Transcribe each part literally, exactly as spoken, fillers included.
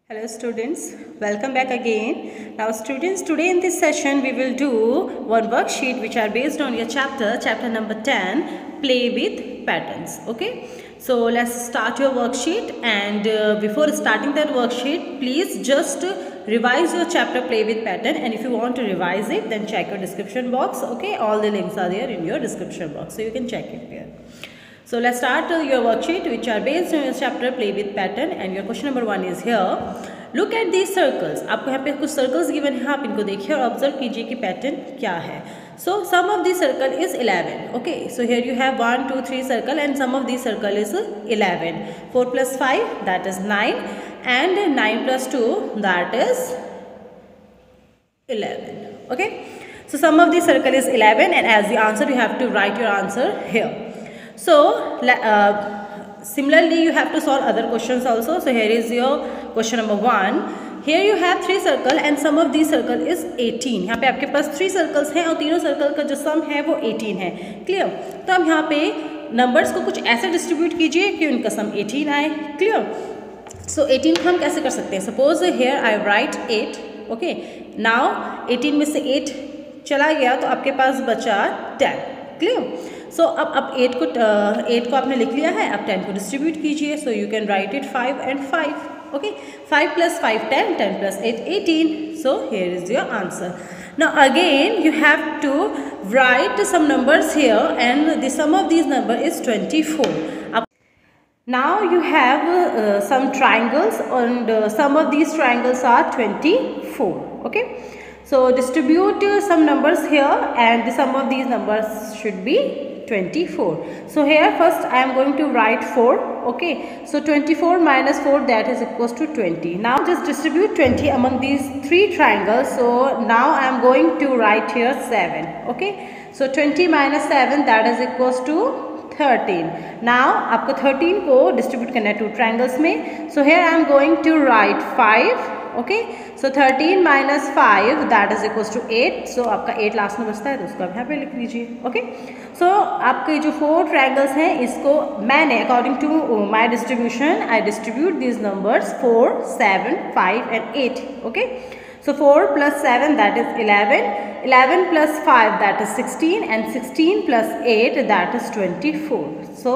Hello students, welcome back again. Now students, today in this session we will do one worksheet which are based on your chapter, chapter number ten, play with patterns. Okay, so let's start your worksheet, and uh, before starting that worksheet, please just revise your chapter play with pattern, and if you want to revise it, then check your description box. Okay, all the links are there in your description box, so you can check it there. So let's start uh, your worksheet which are based on your chapter play with pattern, and your question number one is here. Look at these circles. आपको यहाँ पे कुछ circles given है, आप इनको देखिए और observe कीजिए कि pattern क्या है. So sum of these circle is eleven. Okay, so here you have one, two, three circle, and sum of these circle is eleven. four plus five, that is nine, and nine plus two, that is eleven. Okay, so sum of these circle is eleven, and as the answer you have to write your answer here. So uh, similarly you have to solve other questions also. So here is your question number one. Here you have three circle and sum of these circle is eighteen. यहाँ पे आपके पास three circles हैं और तीनों circle का जो sum है वो eighteen है. Clear? तो अब यहाँ पे numbers को कुछ ऐसे distribute कीजिए कि उनका sum eighteen आए. Clear? So eighteen को हम कैसे कर सकते हैं? Suppose here I write eight. Okay. Now eighteen में से eight चला गया तो आपके पास बचा ten. Clear? सो so, अब अब एट को एट uh, को आपने लिख लिया है, अब टेन को डिस्ट्रीब्यूट कीजिए. So you can write it five and five. Okay, five plus five ten, ten plus eight eighteen. So here is your answer. Now again you have to write some numbers here, and the sum of this number is twenty four. Now you have uh, some triangles, and uh, sum of these triangles are twenty-four. Okay, so distribute uh, some numbers here, and the sum of these numbers should be twenty-four. So here first I am going to write four. Okay, so twenty-four minus four, that is equals to twenty. Now just distribute twenty among these three triangles. So now I am going to write here seven. Okay, so twenty minus seven, that is equals to thirteen. Now आपको thirteen को distribute करना है two triangles में. So here I am going to write five. Okay, so thirteen minus five, that is equals to eight. So आपका eight last में बचता है तो उसको आप यहाँ पे लिख लीजिए. Okay, so आपके जो four triangles हैं इसको मैंने according to my distribution I distribute these numbers four, seven, five and eight. Okay, so four plus seven, that is eleven. eleven plus five, that is sixteen, and sixteen plus eight, that is twenty-four. So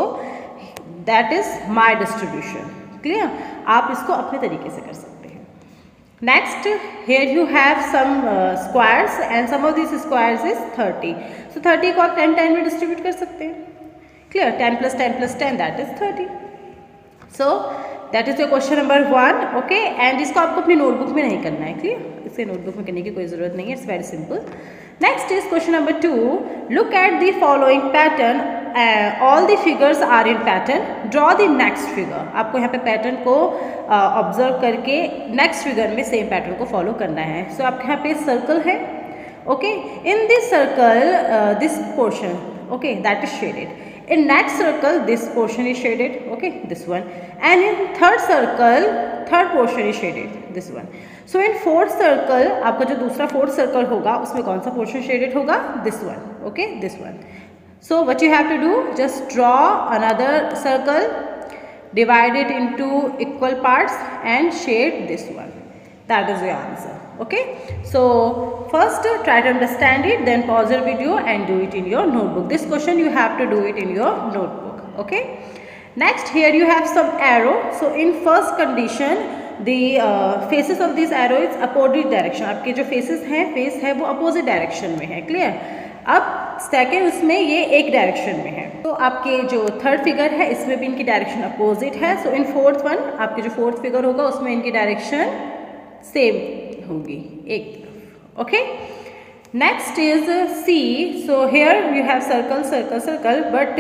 that is my distribution. Clear? आप इसको अपने तरीके से कर सकते हैं. Next, here you have some uh, squares, and some of these squares is thirty. So thirty को आप ten ten में distribute कर सकते हैं. Clear? ten plus ten plus ten, that is thirty. So that is your question number one. Okay, and इसको आपको अपनी notebook में नहीं करना है. Clear? इसे नोटबुक में करने की कोई ज़रूरत नहीं है. It's very simple. Next is question number two. Look at the following pattern. Uh, all the figures are in pattern. Draw the next figure. आपको यहाँ पे pattern को ऑब्जर्व uh, करके next figure में same pattern को follow करना है. So आपके यहाँ पे circle है. Okay, in this circle uh, this portion, okay, that is shaded. In next circle this portion is shaded. Okay, this one. And in third circle third portion is shaded, this one. So in fourth circle आपका जो दूसरा fourth circle होगा उसमें कौन सा portion shaded होगा? This one. Okay, this one. So what you have to do, just draw another circle, divide it into equal parts and shade this one. That is your answer. Okay, so first try to understand it, then pause your video and do it in your notebook. This question you have to do it in your notebook. Okay, next here you have some arrow. So in first condition the uh, faces of this arrow is opposite direction. आपके जो faces हैं, face है वो opposite direction में है. Clear? अब second उसमें ये एक डायरेक्शन में है. तो आपके जो थर्ड फिगर है इसमें भी इनकी डायरेक्शन अपोजिट है. सो इन फोर्थ वन आपके जो फोर्थ फिगर होगा उसमें इनकी डायरेक्शन सेम होगी एक तरफ. Okay, next is C. So here you have circle circle circle, but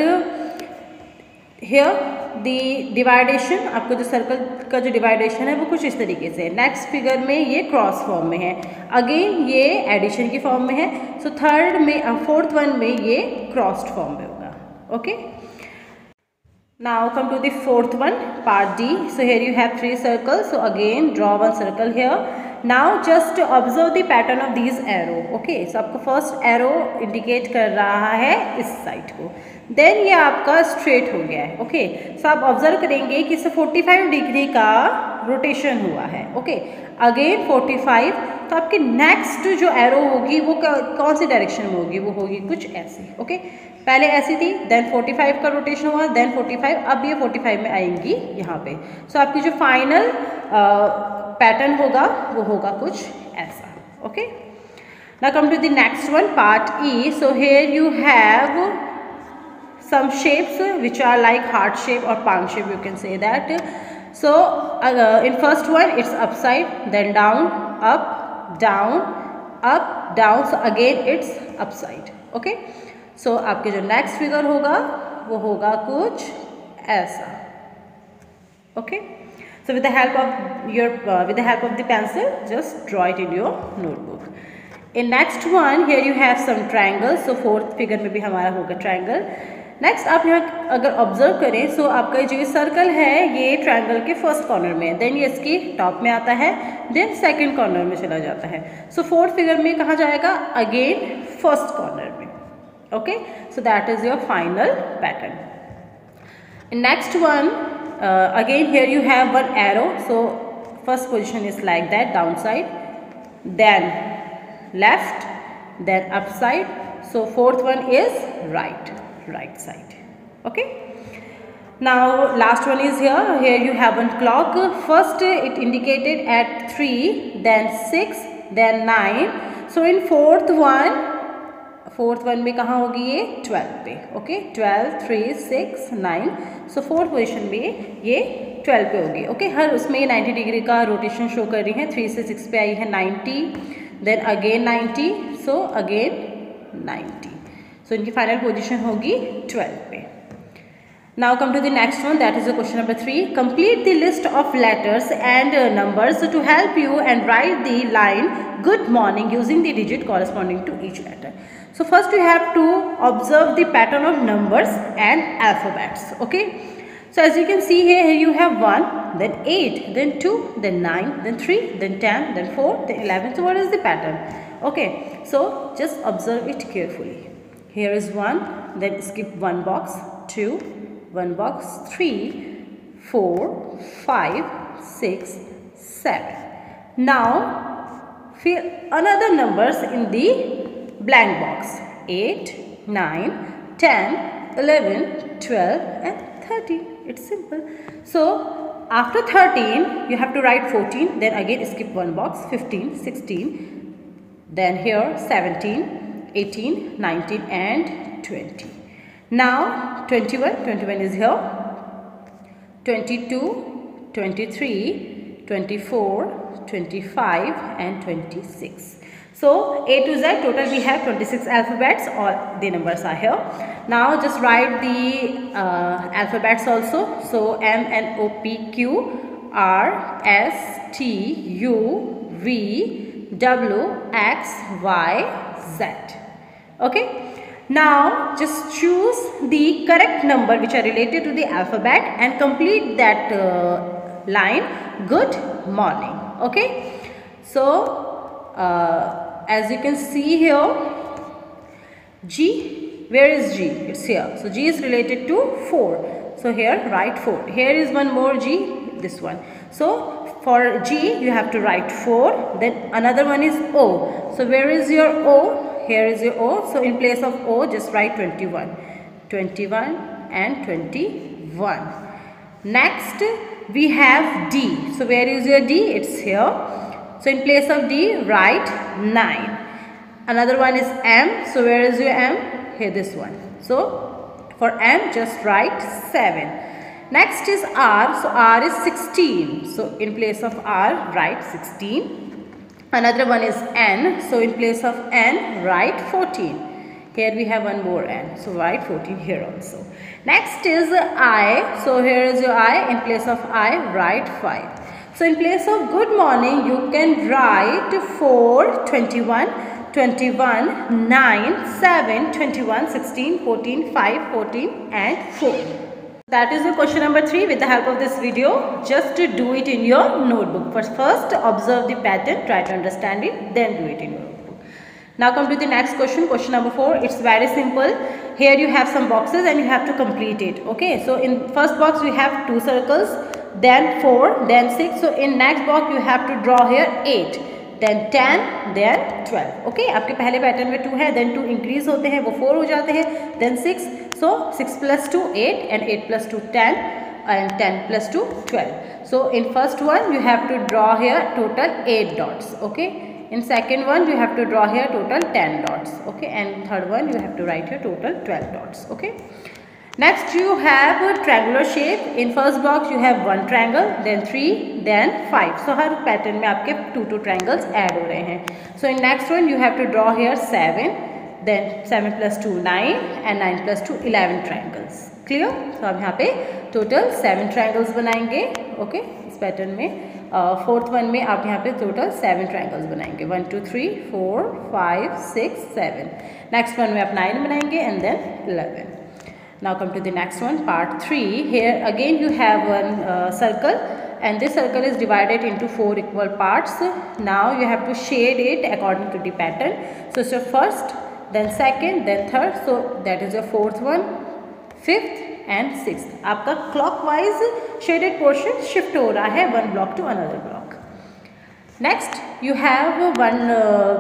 here the division, आपको जो सर्कल का जो डिवाइडेशन है वो कुछ इस तरीके से. नेक्स्ट फिगर में ये क्रॉस फॉर्म में है, अगेन ये एडिशन की फॉर्म में है. सो थर्ड में फोर्थ वन में ये क्रॉस्ड फॉर्म में होगा. Okay, now come to the fourth one, part D. So here you have three circle. So again draw one circle here. Now just observe the pattern of these arrow. Okay, so आपको first arrow indicate कर रहा है इस side को, then ये आपका straight हो गया है. ओके, सो आप ऑब्जर्व करेंगे कि इसे फोर्टी फाइव डिग्री का रोटेशन हुआ है। ओके, अगेन फोर्टी फाइव, तो आपकी नेक्स्ट जो एरो होगी वो कौन सी डायरेक्शन में होगी, वो होगी कुछ ऐसी। ओके, पहले ऐसी थी, देन फोर्टी फाइव का रोटेशन हुआ, देन फोर्टी फाइव, अब ये फोर्टी फाइव में आएंगी यहाँ पे। सो so, आपकी जो फाइनल पैटर्न होगा वो होगा कुछ ऐसा। Okay, now come to the next one, part E. So here you have some shapes which are like heart shape or palm shape, you can say that. So uh, in first one it's upside, then down, up, down, up, down, so again it's upside. Okay, so आपके जो next figure होगा वो होगा कुछ ऐसा। Okay, so with the help of your uh, with the help of the pencil, just draw it in your notebook. In next one here you have some triangles. So fourth figure में भी हमारा होगा triangle. Next आप यहाँ अगर observe करें, सो so आपका जो ये सर्कल है ये ट्रायंगल के फर्स्ट कॉर्नर में है, देन ये इसकी टॉप में आता है, देन सेकंड कॉर्नर में चला जाता है। सो फोर्थ फिगर में कहाँ जाएगा, अगेन फर्स्ट कॉर्नर में। Okay, so that is your final pattern. Next one again here you have one arrow, so first position is like that, down side, then left, then upside, so fourth one is right, right side. Okay, now last one is here. Here you have one clock. First it indicated at three, then six, then nine. So in fourth one, fourth one में कहाँ होगी ये, twelve पे। Okay, twelve, three, six, nine. So fourth position में ये twelve पे होगी। Okay, हर उसमें ये ninety डिग्री का रोटेशन शो कर रही है। three से six पे आई है ninety, then again ninety, so again ninety. So इनकी फाइनल पोजीशन होगी twelve पे। Now come to the next one, that is the question number three. Complete the list of letters and uh, numbers to help you and write the line good morning using the digit corresponding to each letter. So first you have to observe the pattern of numbers and alphabets. Okay, so as you can see here, here you have one, then eight, then two, then nine, then three, then ten, then four, then eleven. So what is the pattern? Okay, so just observe it carefully. Here is one, then skip one box, two, one box, three, four, five, six, seven. Now fill another numbers in the blank box, eight, nine, ten, eleven, twelve and thirteen. It's simple. So after thirteen you have to write fourteen, then again skip one box, fifteen, sixteen, then here seventeen, eighteen, nineteen and twenty. Now twenty-one, twenty-one is here, twenty-two, twenty-three, twenty-four, twenty-five and twenty-six. So A to Z total we have twenty-six alphabets, all the numbers are here. Now just write the uh, alphabets also. So M, N, O, P, Q, R, S, T, U, V, W, X, Y, Z. Okay, now just choose the correct number which are related to the alphabet and complete that uh, line good morning. Okay, so uh, as you can see here, G, where is G? It's here. So G is related to four. So here write four. Here is one more G, this one. So for G you have to write four. Then another one is O. So where is your O? Here is your O. So in place of O just write twenty-one. twenty-one and twenty-one. Next we have D. So where is your D? It's here. So in place of D write nine. Another one is M. So where is your M? Here, this one. So for M just write seven. Next is R. So R is sixteen. So in place of R write sixteen. Another one is N. So in place of N write fourteen. Here we have one more N. So write fourteen here also. Next is I. So here is your I. In place of I write five. So in place of good morning you can write four, twenty-one, twenty-one, nine, seven, twenty-one, sixteen, fourteen, five, fourteen and four. That is the question number three. With the help of this video, just to do it in your notebook. First, first observe the pattern, try to understand it, then do it in your notebook. Now come to the next question, question number four. It's very simple. Here you have some boxes and you have to complete it. Okay, so in first box we have two circles. then four, then six. So in next block you have to draw here eight, then ten, then twelve. Okay, आपके पहले pattern में to है, then to increase होते हैं, वो four हो जाते हैं, then six. So six plus two eight, and eight plus two ten, and ten plus two twelve. So in first one you have to draw here total eight dots. Okay, in second one you have to draw here total ten dots. Okay, and third one you have to write here total twelve dots. Okay. Next you have a triangular shape. In first box you have one triangle, then three, then five. So हर pattern में आपके two two triangles add हो रहे हैं. So in next one you have to draw here seven, then seven plus two nine, and nine plus two eleven triangles. Clear? So अब यहाँ पे total seven triangles बनाएंगे. Okay, इस पैटर्न में फोर्थ uh, वन में आप यहाँ पे टोटल सेवन ट्राइंगल्स बनाएंगे. One two three four five six seven. Next one में आप नाइन बनाएंगे and then eleven. Now come to the next one, part three. Here again you have one uh, circle, and this circle is divided into four equal parts. Now you have to shade it according to the pattern. So it's your first, then second, then third. So that is your fourth one, fifth and sixth. आपका clockwise shaded portion shift हो रहा है one block to another block. Next you have one uh,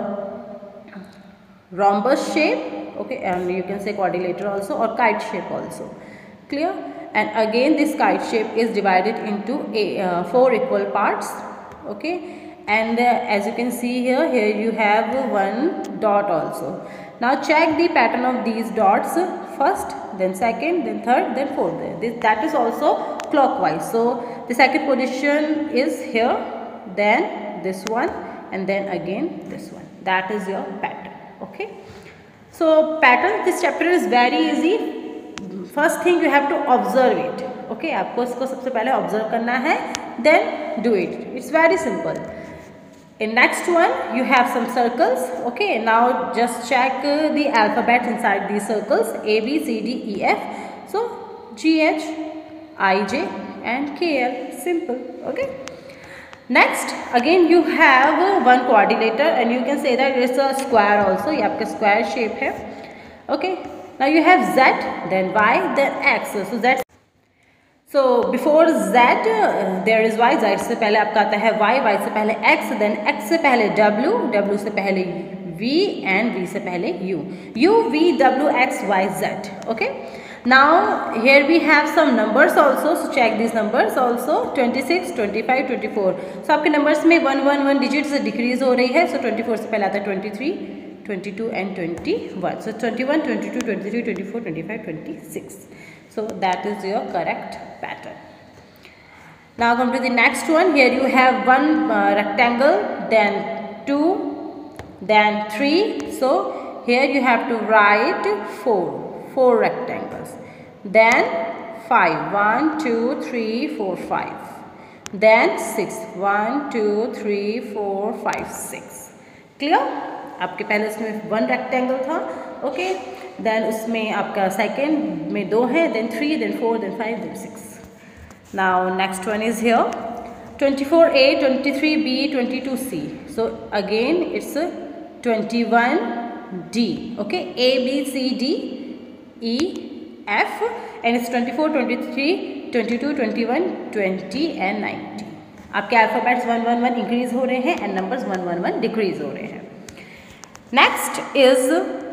rhombus shape. Okay, and you can say quadrilateral also, or kite shape also. Clear? And again this kite shape is divided into a, uh, four equal parts. Okay, and uh, as you can see here, here you have one dot also. Now check the pattern of these dots, first, then second, then third, then fourth. This, that is also clockwise. So the second position is here, then this one, and then again this one. That is your pattern. Okay. So pattern, this chapter is very easy. First thing you have to observe it. Okay, आपको इसको सबसे पहले observe करना है, then do it. It's very simple. In next one you have some circles. Okay, now just check uh, the alphabet inside these circles: A, B, C, D, E, F. So G, H, I, J, and K, L. Simple. Okay. Next again you have one quadrilateral, and you can say that it's a square also. ये आपका square shape है. Okay. Now you have Z, then Y, then X. So Z. So before Z uh, there is Y. Z से पहले आपका आता है Y, Y से पहले X, then X से पहले W, W से पहले V, and V से पहले U. U, V, W, X, Y, Z. Okay. Now here we have some numbers also, so check these numbers also. twenty-six, twenty-five, twenty-four. So आपके numbers में one one one digit से decrease हो रही है. So twenty-four से पहले आता है twenty-three, twenty-two and twenty-one. So twenty-one, twenty-two, twenty-three, twenty-four, twenty-five, twenty-six. So that is your correct pattern. Now come to the next one. Here you have one uh, rectangle, then two, then three. So here you have to write four. Four rectangles, then five, one, two, three, four, five, then six, one, two, three, four, five, six. Clear? आपके पहले उसमें one rectangle था. Okay, then उसमें आपका second में दो है, then three, then four, then five, then six. Now next one is here, twenty-four A, twenty-three B, twenty-two C. So again it's twenty-one D. Okay, A, B, C, D, E, F, and it's twenty-four, twenty-three, twenty-two, twenty-one, twenty and ninety. आपके alphabets one one one increase हो रहे हैं and numbers one one one decrease हो रहे हैं. Next is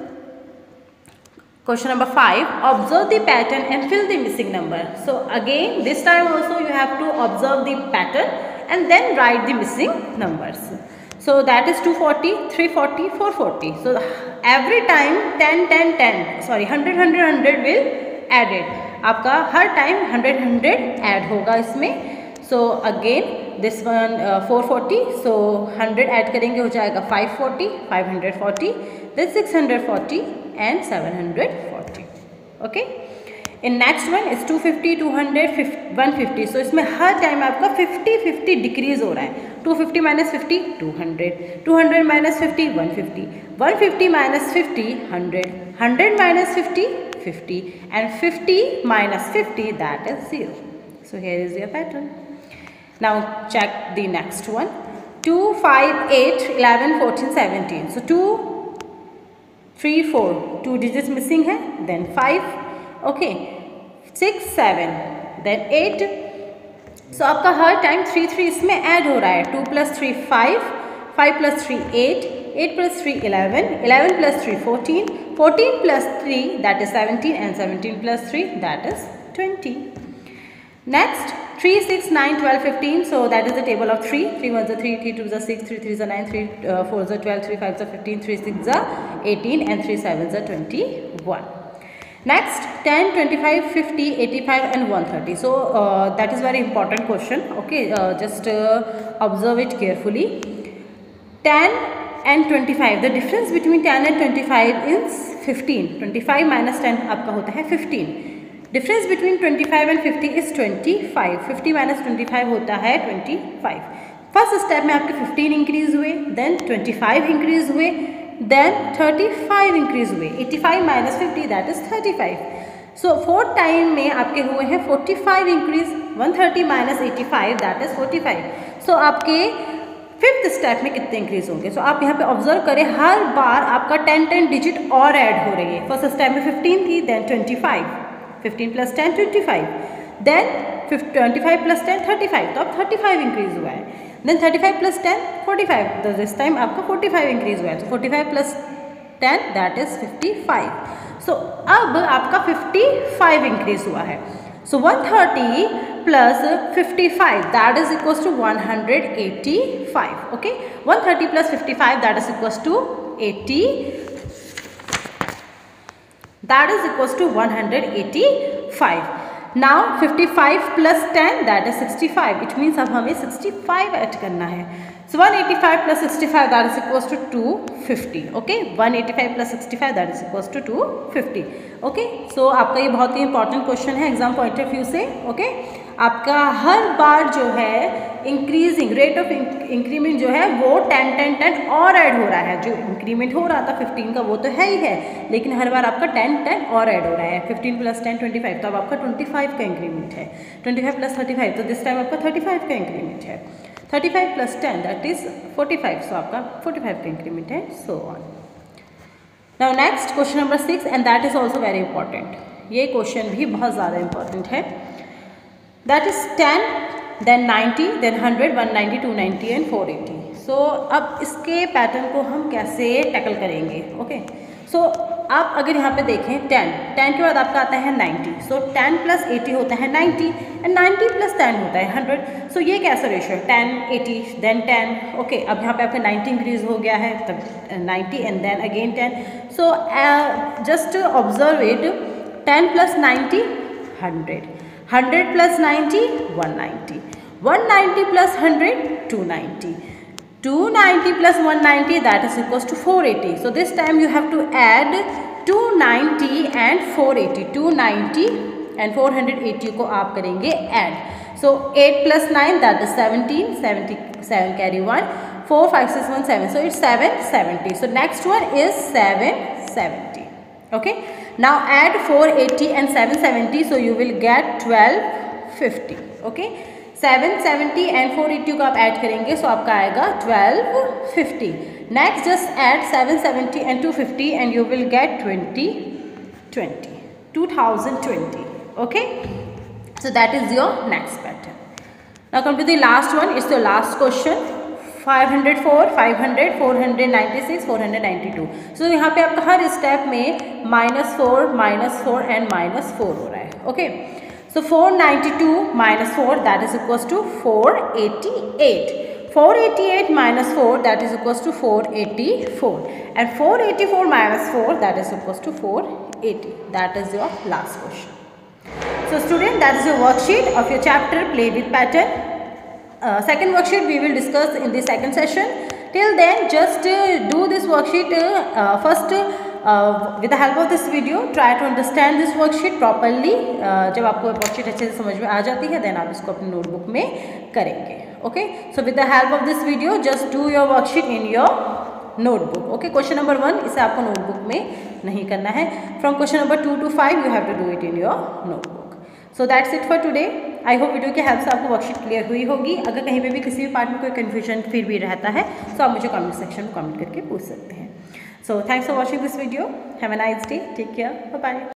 question number five. Observe the pattern and fill the missing number. So again this time also you have to observe the pattern and then write the missing numbers. So that is two forty, three forty, four forty. So every time ten, ten, ten, sorry one hundred, one hundred, one hundred will added. आपका हर time one hundred, one hundred add होगा इसमें. So again this one uh, four forty. So one hundred add करेंगे हो जाएगा five forty, five forty, then six forty and seven forty. Okay. In next one is two fifty, two hundred, one fifty. So इसमें हर time आपका fifty fifty decreases हो रहा है. two fifty minus fifty, two hundred. two hundred minus fifty, one fifty. one fifty minus fifty, one hundred. one hundred minus fifty, fifty. And fifty minus fifty, that is zero. So here is your pattern. Now check the next one. two, five, eight, eleven, fourteen, seventeen. So two, three, four. two digits missing है. Then five. Okay, six, seven, then eight, so so, आपका हर time three three इसमें add हो रहा है. Two plus three five, five plus three eight, eight plus three eleven, eleven plus three fourteen, fourteen plus three that is seventeen and seventeen plus three that is twenty. Next, three, six, nine, twelve, fifteen. So that is the table of three. three ones are three, three twos are six, three threes are nine, three uh, fours are twelve, three fives are fifteen, three sixes are eighteen, and three sevens are twenty-one. Next, ten, twenty-five, fifty, eighty-five, and one hundred thirty. So uh, that is very important question. Okay, uh, just uh, observe it carefully. ten and twenty-five. The difference between ten and twenty-five is fifteen. twenty-five minus ten आपका होता है fifteen. Difference between twenty five and fifty is twenty five. Fifty minus twenty five होता है twenty five. First step में आपके fifteen increase हुए, then twenty five increase हुए, then thirty five increase हुए. Eighty five minus fifty that is thirty five. So fourth time में आपके हुए हैं forty five increase. One thirty minus eighty five that is forty five. So आपके fifth step में कितने increase होंगे. सो so, आप यहाँ पे ऑब्जर्व करें, हर बार आपका टेन टेन डिजिट और ऐड हो रही है. फर्स्ट स्टेप में फिफ्टीन थी, then twenty five, fifteen plus ten twenty five, then twenty five plus ten thirty five. तो अब थर्टी फाइव इंक्रीज हुआ है. Then thirty five plus ten forty five. तो दिस टाइम आपका फोर्टी फाइव इंक्रीज हुआ है. तो forty five plus ten that is fifty five. So अब आपका फिफ्टी फाइव इंक्रीज हुआ है. So one thirty plus fifty five that is equals to one hundred eighty five. Okay, one thirty plus fifty five that is equals to eighty, that is equals to one hundred eighty-five. Now fifty-five plus ten that is sixty-five. It means अब हमें sixty-five add करना है. So one eighty-five plus sixty-five that is equals to two fifty. Okay, one eighty-five plus sixty-five that is equals to two fifty. Okay, so आपका ये बहुत ही important question है exam point of view से. Okay, आपका हर बार जो है इंक्रीजिंग रेट ऑफ इंक्रीमेंट जो है वो टेन टेन टेन और ऐड हो रहा है. जो इंक्रीमेंट हो रहा था फिफ्टीन का वो तो है ही है, लेकिन हर बार आपका टेन टेन और ऐड हो रहा है. Fifteen plus ten twenty five, तो अब आपका ट्वेंटी फाइव का इंक्रीमेंट है. Twenty five plus thirty five, तो दिस टाइम आपका थर्टी फाइव का इंक्रीमेंट है. Thirty five plus ten that is forty five. So आपका फोर्टी फाइव का इंक्रीमेंट है. So on. Now next question number six and that is also very important. ये question भी बहुत ज़्यादा इंपॉर्टेंट है. That is ten, then ninety, then hundred, one ninety, two ninety and four eighty. So अब इसके pattern को हम कैसे टैकल करेंगे. ओके, सो आप अगर यहाँ पे देखें टेन, टेन के बाद आपका आता है ninety. So ten plus eighty होता है ninety, and ninety plus ten होता है हंड्रेड. सो ये कैसा रेशियो है, ten eighty then ten. Okay, अब यहाँ पे आपका नाइन्टी इंक्रीज हो गया है, तब ninety and then again ten. So just observe it, ten plus ninety hundred, hundred plus ninety one ninety, one ninety plus hundred two ninety, two ninety plus one ninety that is equals to four eighty. So this time you have to add two ninety and four eighty. two ninety and four eighty को आप करेंगे add. So eight plus nine that is seventeen, seventy-seven carry one, four, five, six, one, seven. So it's seven seventy. So next one is seven seventy. Okay. Now add four eighty and seven seventy. So you will get twelve fifty. Okay. Seven seventy and four eighty को आप add करेंगे, so so आपका आएगा twelve fifty. Next just add seven seventy and two fifty and you will get twenty twenty, two thousand twenty. Okay, so that is your next pattern. Now come to the last one. It's the last question. Five hundred four, five hundred, four ninety six, four ninety two. सो यहाँ पे आपका हर step में minus four, minus four and minus four हो रहा है. Okay, so four ninety-two minus four that is equals to four eighty-eight. four eighty-eight minus four that is equals to four eighty-four, and four eighty-four minus four that is equals to four eighty. That is your last question. So student, that is your worksheet of your chapter Play with Pattern. Uh, second worksheet we will discuss in the second session. Till then just uh, do this worksheet uh, uh, first uh, Uh, with the help of this video. Try to understand this worksheet properly. uh, जब आपको worksheet अच्छे से समझ में आ जाती है then आप इसको अपनी नोटबुक में करेंगे. Okay, so with the help of this video just do your worksheet in your notebook. Okay, question number one इसे आपको नोटबुक में नहीं करना है. From question number two to five you have to do it in your notebook. So that's it for today. I hope video की help से आपको worksheet clear हुई होगी. अगर कहीं पे भी किसी भी पार्ट में कोई कन्फ्यूजन फिर भी रहता है तो आप मुझे कमेंट सेक्शन में कमेंट करके पूछ सकते हैं. So thanks for watching this video. Have a nice day. Take care. Bye bye.